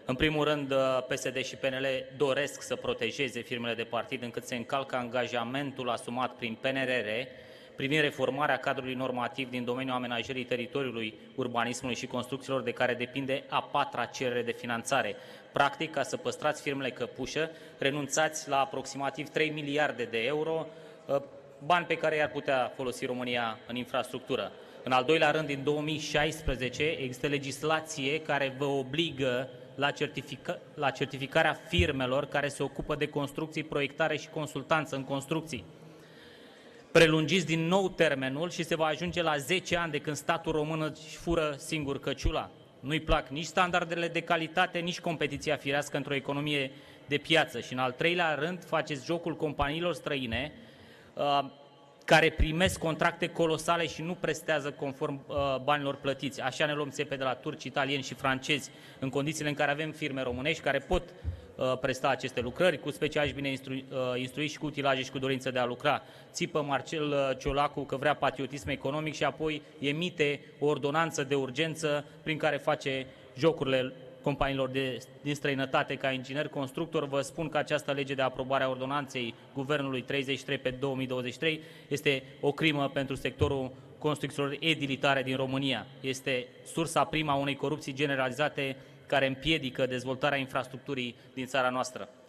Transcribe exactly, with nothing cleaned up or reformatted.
În primul rând, P S D și P N L doresc să protejeze firmele de partid încât se încalcă angajamentul asumat prin P N R R privind reformarea cadrului normativ din domeniul amenajării teritoriului, urbanismului și construcțiilor de care depinde a patra cerere de finanțare. Practic, ca să păstrați firmele căpușă, renunțați la aproximativ trei miliarde de euro, bani pe care i-ar putea folosi România în infrastructură. În al doilea rând, din două mii șaisprezece, există legislație care vă obligă la, certifica la certificarea firmelor care se ocupă de construcții, proiectare și consultanță în construcții. Prelungiți din nou termenul și se va ajunge la zece ani de când statul român își fură singur căciula. Nu-i plac nici standardele de calitate, nici competiția firească într-o economie de piață. Și în al treilea rând faceți jocul companiilor străine uh, care primesc contracte colosale și nu prestează conform uh, banilor plătiți. Așa ne luăm țepe de la turci, italieni și francezi, în condițiile în care avem firme românești care pot uh, presta aceste lucrări cu specialiști bine instru, uh, instruiți și cu utilaje și cu dorință de a lucra. Țipă Marcel uh, Ciolacu că vrea patriotism economic și apoi emite o ordonanță de urgență prin care face jocurile companiilor de, din străinătate ca inginer constructor. Vă spun că această lege de aprobare a ordonanței Guvernului treizeci și trei pe două mii douăzeci și trei este o crimă pentru sectorul construcțiilor edilitare din România. Este sursa prima a unei corupții generalizate care împiedică dezvoltarea infrastructurii din țara noastră.